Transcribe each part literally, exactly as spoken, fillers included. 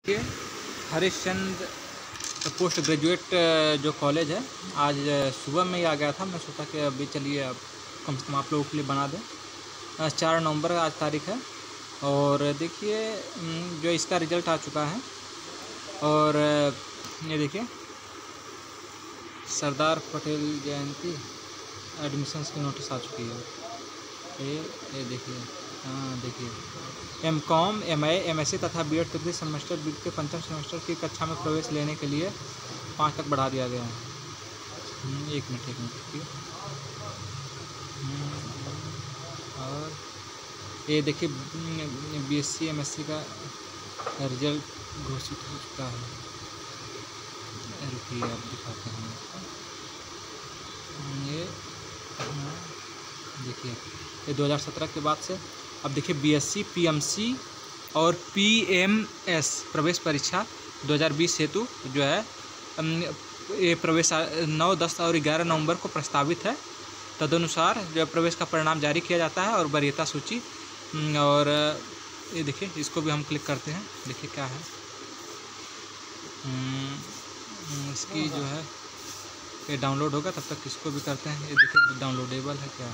के Harishchandra post graduate जो college है, आज सुबह में ही आ गया था। मैं सोचा कि अभी चलिए अब कम से कम आप लोगों के लिए बना दें। चार नवंबर आज तारीख है और देखिए जो इसका रिज़ल्ट आ चुका है और ये देखिए सरदार पटेल जयंती एडमिशन्स की नोटिस आ चुकी है। ये ये देखिए, हाँ देखिए M Com M I M S C तथा बी एड तृतीय सेमेस्टर बी के पंचम सेमेस्टर की कक्षा में प्रवेश लेने के लिए पाँच तक बढ़ा दिया गया है। एक मिनट एक मिनट ठीक और ये देखिए B S C M S C का रिजल्ट घोषित हो चुका है। रुकिए आप दिखाते हैं ये देखिए ये दो हज़ार सत्रह के बाद से अब देखिए बीएससी पीएमसी और पीएमएस प्रवेश परीक्षा दो हज़ार बीस हेतु जो है ये प्रवेश नौ दस और ग्यारह नवंबर को प्रस्तावित है। तदनुसार जो प्रवेश का परिणाम जारी किया जाता है और वरीयता सूची और ये देखिए इसको भी हम क्लिक करते हैं। देखिए क्या है इसकी जो है ये डाउनलोड होगा, तब तक इसको भी करते हैं। ये देखिए डाउनलोडेबल है क्या।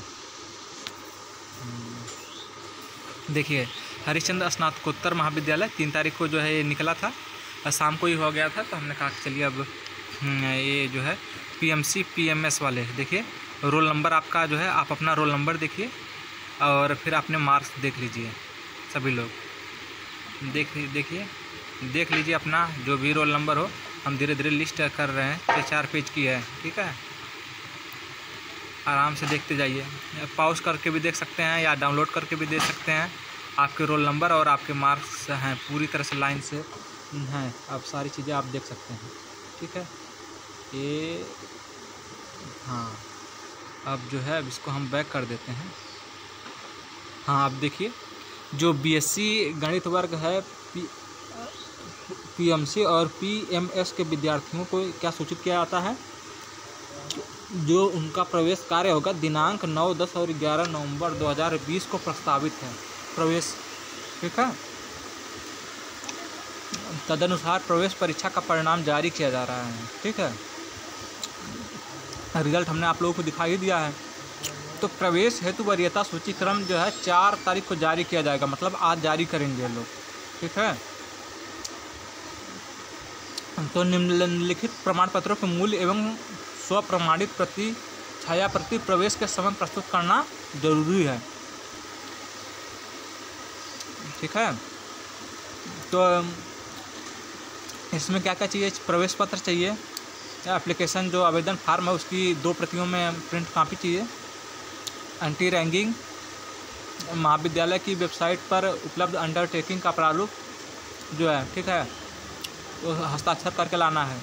देखिए हरिश्चंद्र स्नातकोत्तर महाविद्यालय तीन तारीख को जो है ये निकला था, शाम को ही हो गया था, तो हमने कहा कि चलिए अब ये जो है पीएमसी पीएमएस वाले देखिए रोल नंबर आपका जो है, आप अपना रोल नंबर देखिए और फिर अपने मार्क्स देख लीजिए। सभी लोग देख देखिए देख लीजिए अपना जो भी रोल नंबर हो। हम धीरे धीरे लिस्ट कर रहे हैं, ये चार पेज की है, ठीक है। आराम से देखते जाइए, पॉज करके भी देख सकते हैं या डाउनलोड करके भी देख सकते हैं। आपके रोल नंबर और आपके मार्क्स हैं पूरी तरह से लाइन से हैं, अब सारी चीज़ें आप देख सकते हैं, ठीक है। ये हाँ अब जो है अब इसको हम बैक कर देते हैं। हाँ अब देखिए जो बीएससी गणित वर्ग है पी पीएमसी और पीएमएस के विद्यार्थियों को क्या सूचित किया जाता है, जो उनका प्रवेश कार्य होगा दिनांक नौ दस और ग्यारह नवंबर दो हज़ार बीस को प्रस्तावित है प्रवेश, ठीक है। तदनुसार प्रवेश परीक्षा का परिणाम जारी किया जा रहा है, ठीक है। रिजल्ट हमने आप लोगों को दिखा ही दिया है। तो प्रवेश हेतु वरीयता सूची क्रम जो है चार तारीख को जारी किया जाएगा, मतलब आज जारी करेंगे लोग, ठीक है। तो निम्नलिखित प्रमाण पत्रों के मूल्य एवं स्वप्रमाणित प्रति छाया प्रति प्रवेश के समय प्रस्तुत करना जरूरी है, ठीक है। तो इसमें क्या क्या चाहिए, प्रवेश पत्र चाहिए, एप्लीकेशन जो आवेदन फार्म है उसकी दो प्रतियों में प्रिंट कॉपी चाहिए, एंटी रैंकिंग महाविद्यालय की वेबसाइट पर उपलब्ध अंडरटेकिंग का प्रारूप जो है, ठीक है, तो हस्ताक्षर करके लाना है।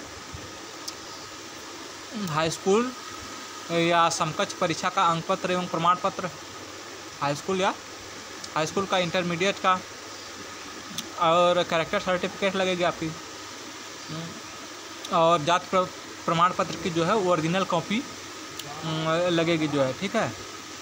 हाई स्कूल या समकक्ष परीक्षा का अंक पत्र एवं प्रमाण पत्र, हाई स्कूल या हाई स्कूल का, इंटरमीडिएट का, और कैरेक्टर सर्टिफिकेट लगेगी आपकी, और जाति प्रमाण पत्र की जो है ओरिजिनल कॉपी लगेगी जो है, ठीक है।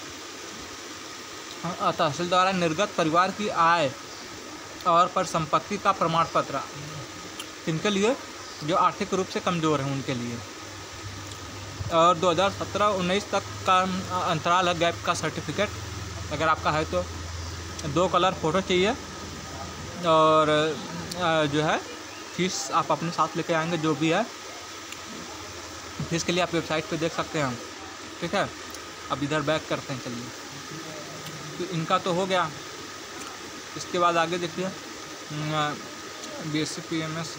तहसील द्वारा निर्गत परिवार की आय और परिसंपत्ति का प्रमाण पत्र, इनके लिए जो आर्थिक रूप से कमज़ोर हैं उनके लिए, और दो हज़ार सत्रह उन्नीस तक का अंतराल है गैप का सर्टिफिकेट अगर आपका है तो, दो कलर फ़ोटो चाहिए, और जो है फीस आप अपने साथ लेके आएंगे जो भी है। फीस के लिए आप वेबसाइट पे देख सकते हैं, ठीक है। अब इधर बैक करते हैं, चलिए। तो इनका तो हो गया, इसके बाद आगे देखिए बीएससी पीएमएस,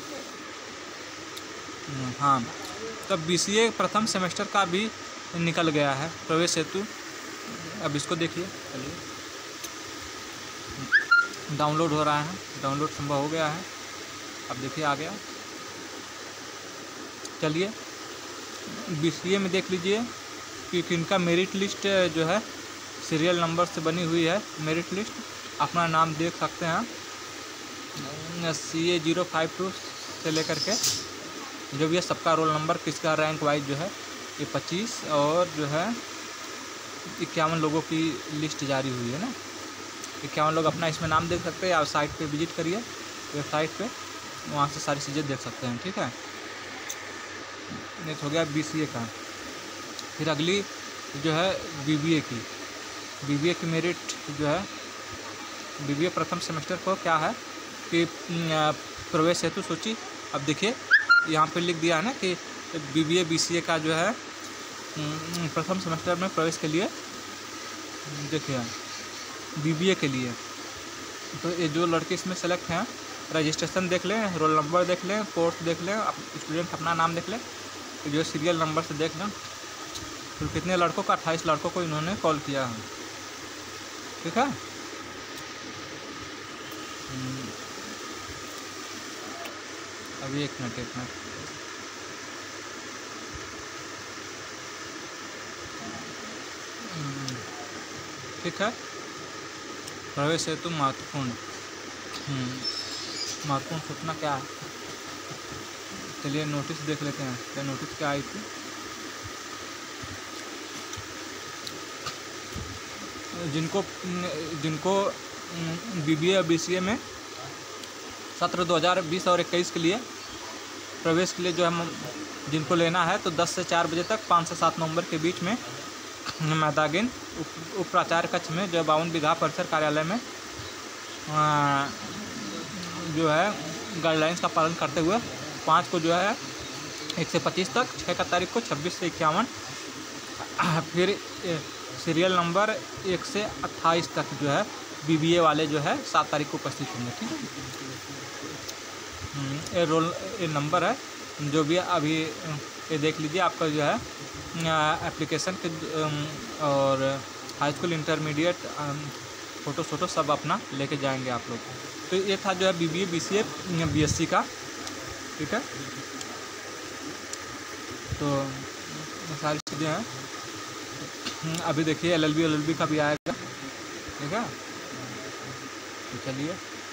हाँ तब बीसीए प्रथम सेमेस्टर का भी निकल गया है प्रवेश हेतु। अब इसको देखिए, चलिए डाउनलोड हो रहा है, डाउनलोड संभव हो गया है। अब देखिए आ गया, चलिए बीसीए में देख लीजिए कि किनका मेरिट लिस्ट जो है सीरियल नंबर से बनी हुई है। मेरिट लिस्ट अपना नाम देख सकते हैं, C A zero five two से लेकर के जो भी है सबका रोल नंबर, किसका रैंक वाइज जो है ये पच्चीस और जो है इक्यावन लोगों की लिस्ट जारी हुई है ना। इक्यावन लोग अपना इसमें नाम देख सकते हैं, आप साइट पे विजिट करिए वेबसाइट पे, वहाँ से सारी चीज़ें देख सकते हैं। ठीक है, नेक्स्ट हो गया बी सी ए का। फिर अगली जो है बी बी ए की। बी बी ए की मेरिट जो है, बी बी ए प्रथम सेमेस्टर को क्या है कि प्रवेश हेतु सूची। अब देखिए यहाँ पे लिख दिया है ना कि B B A B C A का जो है प्रथम सेमेस्टर में प्रवेश के लिए, देखिए बी बी ए के लिए तो ये जो लड़के इसमें सेलेक्ट हैं, रजिस्ट्रेशन देख लें, रोल नंबर देख लें, कोर्स देख लें, स्टूडेंट अपना नाम देख लें, जो सीरियल नंबर से देख लें। तो कितने लड़कों को, अट्ठाईस लड़कों को इन्होंने कॉल किया है। ठीक है, अभी एक मिनट एक मिनट ठीक है, प्रवेश हेतु महत्वपूर्ण महत्वपूर्ण सूचना क्या है, चलिए नोटिस देख लेते हैं। क्या नोटिस क्या आई थी? जिनको जिनको बी बी ए और बी सी ए में सत्र दो हज़ार बीस और इक्कीस के लिए प्रवेश के लिए जो है जिनको लेना है, तो दस से चार बजे तक पाँच से सात नवंबर के बीच में मैदागिन उप प्राचार्य कक्ष में जो बावन बीघा परिसर कार्यालय में आ, जो है गाइडलाइंस का पालन करते हुए पाँच को जो है एक से पच्चीस तक, छः का तारीख को छब्बीस से इक्यावन, फिर सीरियल नंबर एक से अट्ठाईस तक जो है बी बी ए वाले जो है सात तारीख को उपस्थित होंगे। ठीक है, ये रोल ये नंबर है जो भी अभी ये देख लीजिए, आपका जो है एप्लीकेशन के और high school intermediate photo photo सब अपना लेके जाएंगे आप लोग। तो ये था जो है B B A B C A B S C का। ठीक है, तो सारी चीज़ें हैं। अभी देखिए L L B L L B का भी आएगा। ठीक है, तो चलिए।